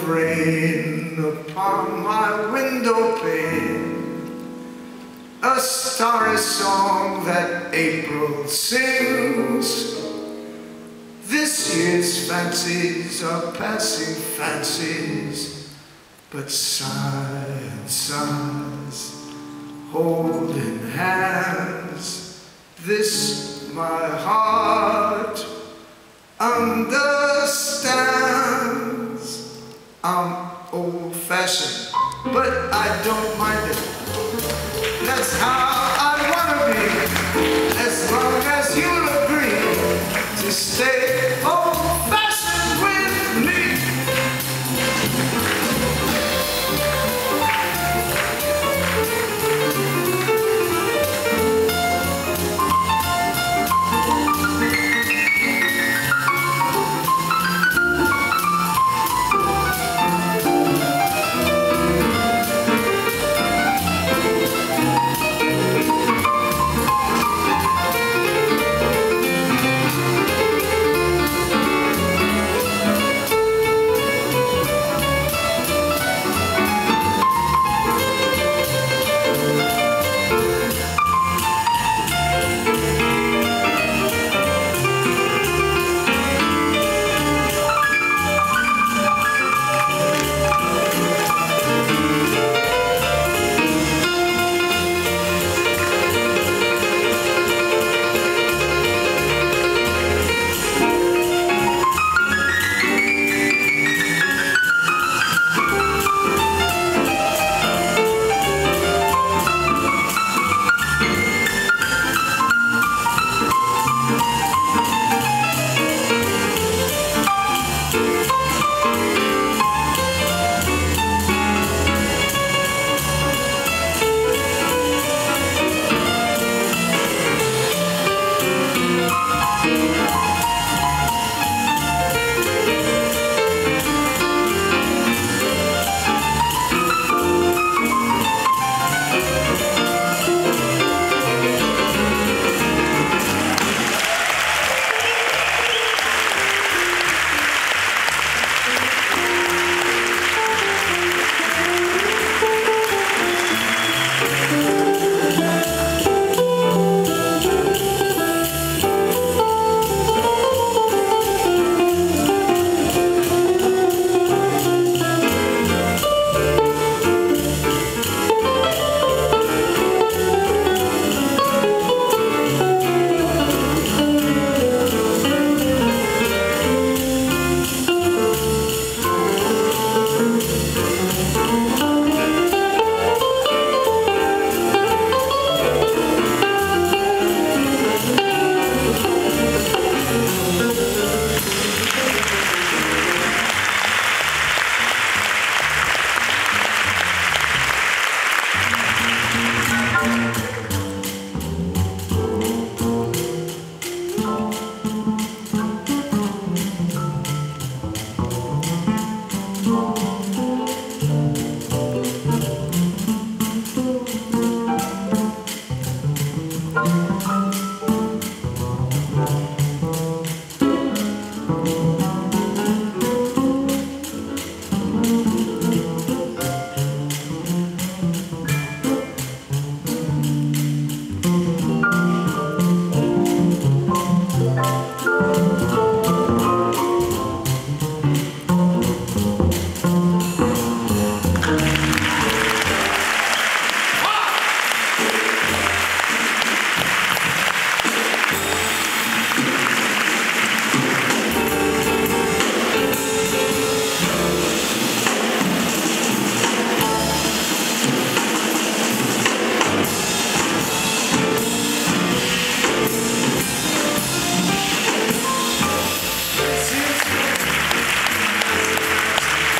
of rain upon my window pane, a starry song that April sings. This year's fancies are passing fancies, but silent sighs holding hands. This my heart understands. I'm old-fashioned, but I don't mind it. That's how I wanna be, as long as you'll agree to stay old-fashioned with me.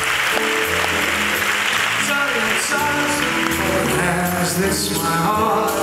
This my heart